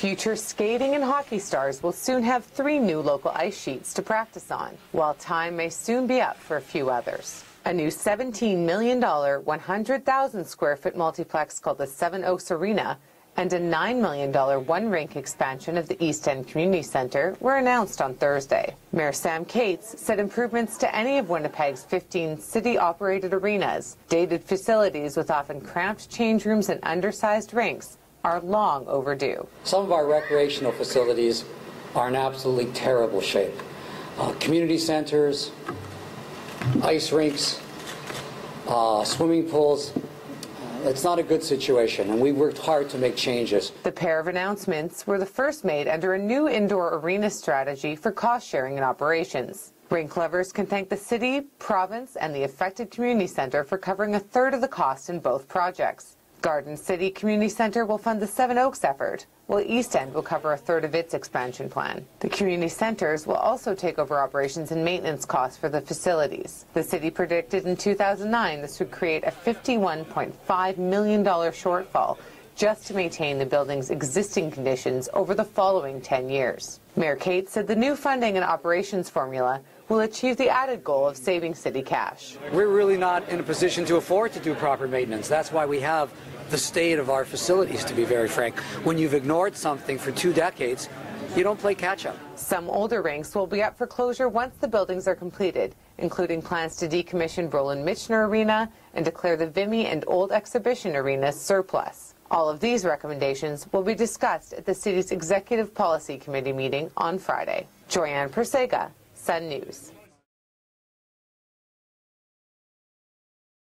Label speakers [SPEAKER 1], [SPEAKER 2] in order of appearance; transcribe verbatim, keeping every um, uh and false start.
[SPEAKER 1] Future skating and hockey stars will soon have three new local ice sheets to practice on, while time may soon be up for a few others. A new seventeen million dollars, one hundred thousand square foot multiplex called the Seven Oaks Arena and a nine million dollars one-rink expansion of the East End Community Centre were announced on Thursday. Mayor Sam Cates said improvements to any of Winnipeg's fifteen city-operated arenas, dated facilities with often cramped change rooms and undersized rinks, are long overdue.
[SPEAKER 2] Some of our recreational facilities are in absolutely terrible shape. Uh, community centers, ice rinks, uh, swimming pools. It's not a good situation, and we worked hard to make changes.
[SPEAKER 1] The pair of announcements were the first made under a new indoor arena strategy for cost sharing and operations. Rink lovers can thank the city, province, and the affected community centre for covering a third of the cost in both projects. Garden City Community Centre will fund the Seven Oaks effort, while East End will cover a third of its expansion plan. The community centres will also take over operations and maintenance costs for the facilities. The city predicted in two thousand nine this would create a fifty-one point five million dollars shortfall just to maintain the building's existing conditions over the following ten years. Mayor Cates said the new funding and operations formula will achieve the added goal of saving city cash.
[SPEAKER 2] We're really not in a position to afford to do proper maintenance. That's why we have the state of our facilities, to be very frank. When you've ignored something for two decades, you don't play catch-up.
[SPEAKER 1] Some older rinks will be up for closure once the buildings are completed, including plans to decommission Roland Michener Arena and declare the Vimy and Old Exhibition Arena surplus. All of these recommendations will be discussed at the city's Executive Policy Committee meeting on Friday. Joyanne Persega, Sun News.